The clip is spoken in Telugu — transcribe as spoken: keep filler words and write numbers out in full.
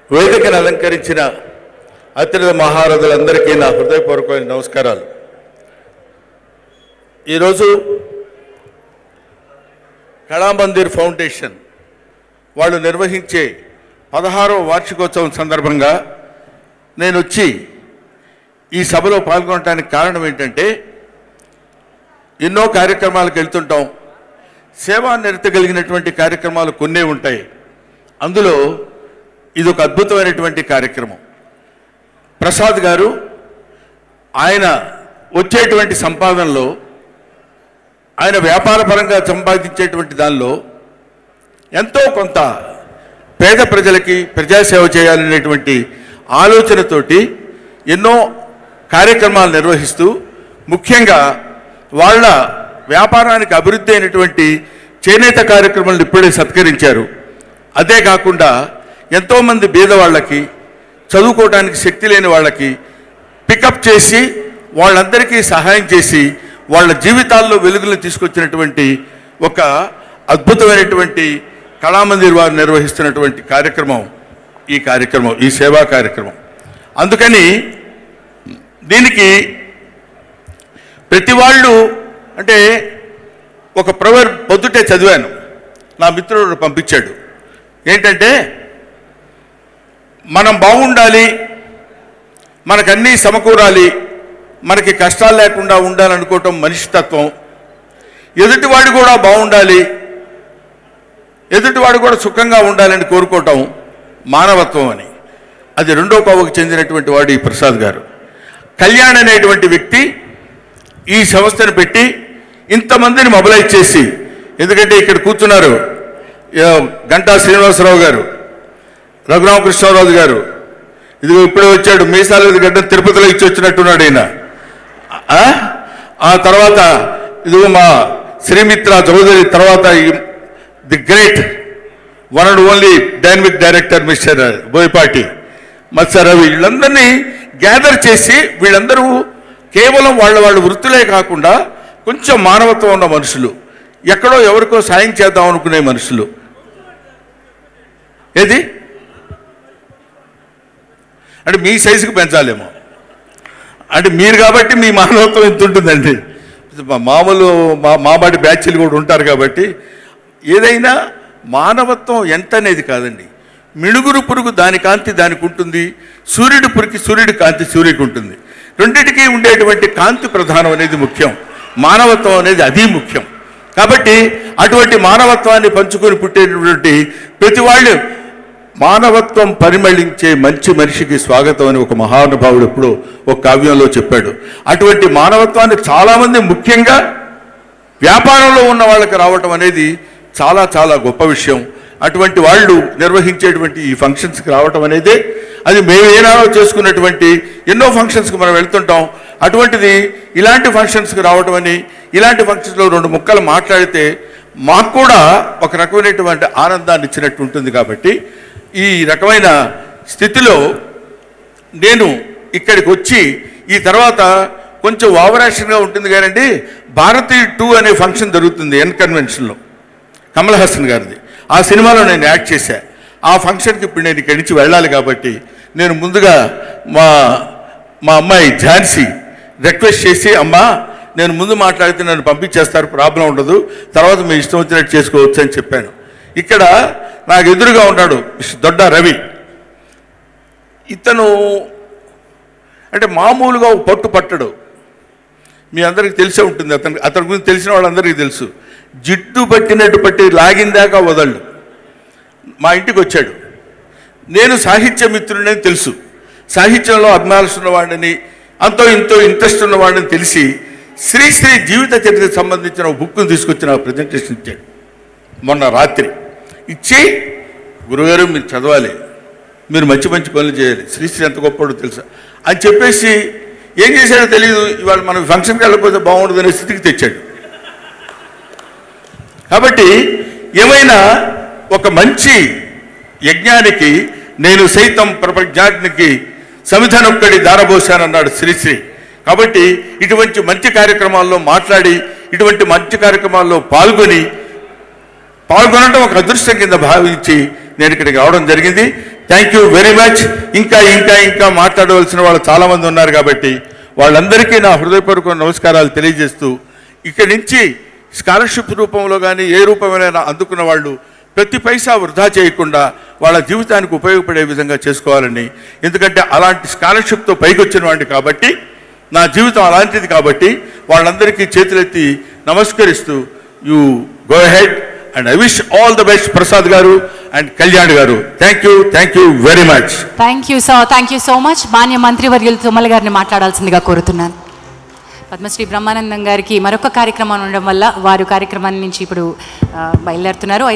వేదికను అలంకరించిన అతిథి మహారథులందరికీ నా హృదయపూర్వకమైన నమస్కారాలు. ఈరోజు కళామందిర్ ఫౌండేషన్ వాళ్ళు నిర్వహించే పదహారవ వార్షికోత్సవం సందర్భంగా నేను వచ్చి ఈ సభలో పాల్గొనడానికి కారణం ఏంటంటే, ఎన్నో కార్యక్రమాలకు వెళ్తుంటాం. సేవా నిరత కలిగినటువంటి కార్యక్రమాలు కొన్నే ఉంటాయి. అందులో ఇది ఒక అద్భుతమైనటువంటి కార్యక్రమం. ప్రసాద్ గారు ఆయన వచ్చేటువంటి సంపాదనలో, ఆయన వ్యాపార పరంగా సంపాదించేటువంటి దానిలో ఎంతో కొంత పేద ప్రజలకి ప్రజాసేవ చేయాలనేటువంటి ఆలోచనతోటి ఎన్నో కార్యక్రమాలు నిర్వహిస్తూ, ముఖ్యంగా వాళ్ళ వ్యాపారానికి అభివృద్ధి అయినటువంటి చేనేత కార్యక్రమాలను ఇప్పుడే సత్కరించారు. అదే కాకుండా ఎంతోమంది బీదవాళ్ళకి, చదువుకోవడానికి శక్తి లేని వాళ్ళకి పికప్ చేసి వాళ్ళందరికీ సహాయం చేసి వాళ్ళ జీవితాల్లో వెలుగులు తీసుకొచ్చినటువంటి ఒక అద్భుతమైనటువంటి కళామందిర్ వారు నిర్వహిస్తున్నటువంటి కార్యక్రమం ఈ కార్యక్రమం ఈ సేవా కార్యక్రమం. అందుకని దీనికి ప్రతి వాళ్ళు, అంటే ఒక ప్రవర్ పొద్దుటే చదివాను, నా మిత్రుడు పంపించాడు. ఏంటంటే, మనం బాగుండాలి, మనకన్నీ సమకూరాలి, మనకి కష్టాలు లేకుండా ఉండాలనుకోవటం మనిషితత్వం, ఎదుటివాడు కూడా బాగుండాలి, ఎదుటివాడు కూడా సుఖంగా ఉండాలని కోరుకోవటం మానవత్వం అని. అది రెండో కోవకు చెందినటువంటి వాడు ఈ ప్రసాద్ గారు. కళ్యాణ్ అనేటువంటి వ్యక్తి ఈ సంస్థను పెట్టి ఇంతమందిని మొబలైజ్ చేసి, ఎందుకంటే ఇక్కడ కూర్చున్నారు గంటా శ్రీనివాసరావు గారు, రఘురామకృష్ణరాజు గారు, ఇదిగో ఇప్పుడే వచ్చాడు మీసాల గడ్డ తిరుపతిలో ఇచ్చి వచ్చినట్టున్నాడు ఈయన. ఆ తర్వాత ఇదిగో మా శ్రీమిత్ర చౌదరి, తర్వాత the great one and only dynamic director mister Boyapati Matsya Ravi, వీళ్ళందరినీ గ్యాదర్ చేసి, వీళ్ళందరూ కేవలం వాళ్ళ వాళ్ళ వృత్తులే కాకుండా కొంచెం మానవత్వం ఉన్న మనుషులు, ఎక్కడో ఎవరికో సాయం చేద్దాం అనుకునే మనుషులు. ఏది అంటే మీ సైజుకి పెంచాలేమో, అంటే మీరు కాబట్టి మీ మానవత్వం ఎంత ఉంటుందండి. మామూలు మా మాబాటి బ్యాచ్లు కూడా ఉంటారు కాబట్టి, ఏదైనా మానవత్వం ఎంత అనేది కాదండి. మిణుగురు పురుగు దాని కాంతి దానికి ఉంటుంది, సూర్యుడి పురికి సూర్యుడి కాంతి సూర్యుడికి ఉంటుంది. రెండింటికి ఉండేటువంటి కాంతి ప్రధానం అనేది ముఖ్యం, మానవత్వం అనేది అది ముఖ్యం. కాబట్టి అటువంటి మానవత్వాన్ని పంచుకొని పుట్టేటటువంటి ప్రతి వాళ్ళు మానవత్వం పరిమళించే మంచి మనిషికి స్వాగతం అని ఒక మహానుభావుడు ఎప్పుడు ఒక కావ్యంలో చెప్పాడు. అటువంటి మానవత్వాన్ని చాలామంది, ముఖ్యంగా వ్యాపారంలో ఉన్న వాళ్ళకి రావటం అనేది చాలా చాలా గొప్ప విషయం. అటువంటి వాళ్ళు నిర్వహించేటువంటి ఈ ఫంక్షన్స్కి రావటం అనేది, అది మేము ఏనాడో చేసుకున్నటువంటి ఎన్నో ఫంక్షన్స్కి మనం వెళ్తుంటాం. అటువంటిది ఇలాంటి ఫంక్షన్స్కి రావటం అని, ఇలాంటి ఫంక్షన్స్లో రెండు ముక్కలు మాట్లాడితే మాకు కూడా ఒక రకమైనటువంటి ఆనందాన్ని ఇచ్చినట్టు ఉంటుంది. కాబట్టి ఈ రకమైన స్థితిలో నేను ఇక్కడికి వచ్చి, ఈ తర్వాత కొంచెం ఓవరాక్షన్గా ఉంటుంది కానండి, భారతీ టూ అనే ఫంక్షన్ జరుగుతుంది ఎన్ కన్వెన్షన్లో, కమల్ హాసన్ గారిది. ఆ సినిమాలో నేను యాక్ట్ చేశా. ఆ ఫంక్షన్కి ఇప్పుడు నేను ఇక్కడి నుంచి వెళ్ళాలి కాబట్టి నేను ముందుగా మా మా అమ్మాయి ఝాన్సీ రిక్వెస్ట్ చేసి, అమ్మా నేను ముందు మాట్లాడితే నన్ను పంపించేస్తారు, ప్రాబ్లం ఉండదు, తర్వాత మీ ఇష్టం వచ్చినట్టు చేసుకోవచ్చు అని చెప్పాను. ఇక్కడ నాకు ఎదురుగా ఉన్నాడు దొడ్డ రవి. ఇతను అంటే మామూలుగా ఒక పట్టు పట్టడు, మీ అందరికీ తెలిసే ఉంటుంది. అతను అతని గురించి తెలిసిన వాళ్ళందరికీ తెలుసు. జిడ్డు పట్టినట్టు పట్టి లాగిందాకా వదలడు. మా ఇంటికి వచ్చాడు. నేను సాహిత్య మిత్రుడని తెలుసు, సాహిత్యంలో అభిమానులు ఉన్నవాడిని, అంతో ఇంతో ఇంట్రెస్ట్ ఉన్నవాడిని తెలిసి శ్రీశ్రీ జీవిత చరిత్రకు సంబంధించిన ఒక బుక్ను తీసుకొచ్చి నాకు ప్రజెంటేషన్ ఇచ్చాడు మొన్న రాత్రి. ఇచ్చి, గురుగారు మీరు చదవాలి, మీరు మంచి మంచి పనులు చేయాలి, శ్రీశ్రీ ఎంత గొప్పడో తెలుసా అని చెప్పేసి ఏం చేశాడో తెలియదు, ఇవాళ మనం ఫంక్షన్కి వెళ్ళకపోతే బాగుండదు అనే స్థితికి తెచ్చాడు. కాబట్టి ఏమైనా ఒక మంచి యజ్ఞానికి నేను సైతం ప్రపంచానికి సమిధనొక్కడి దారబోశానన్నాడు శ్రీశ్రీ. కాబట్టి ఇటువంటి మంచి కార్యక్రమాల్లో మాట్లాడి, ఇటువంటి మంచి కార్యక్రమాల్లో పాల్గొని పాల్గొనడం ఒక అదృష్టం కింద భావించి నేను ఇక్కడికి రావడం జరిగింది. Thank you very much. ఇంకా ఇంకా ఇంకా మాట్లాడవలసిన వాళ్ళు చాలామంది ఉన్నారు కాబట్టి వాళ్ళందరికీ నా హృదయపూర్వక నమస్కారాలు తెలియజేస్తూ ఇక్కడి నుంచి స్కాలర్షిప్ రూపంలో కానీ ఏ రూపమైనా అందుకున్న వాళ్ళు ప్రతి పైసా వృధా చేయకుండా వాళ్ళ జీవితానికి ఉపయోగపడే విధంగా చేసుకోవాలని, ఎందుకంటే అలాంటి స్కాలర్షిప్తో పైకి వచ్చిన వాడిని కాబట్టి నా జీవితం అలాంటిది కాబట్టి వాళ్ళందరికీ చేతులెత్తి నమస్కరిస్తూ you go head and I wish all the best Prasad garu and Kalyan garu. Thank you thank you very much. Thank you sir, thank you so much. మాన్య మంత్రివర్యులు తుమ్మల గారిని మాట్లాడాల్సిందిగా కోరుతున్నాను. పద్మశ్రీ బ్రహ్మానందం గారికి మరొక కార్యక్రమం ఉండడం వల్ల వారు కార్యక్రమాన్ని నుంచి ఇప్పుడు బయలుదేరుతున్నారు.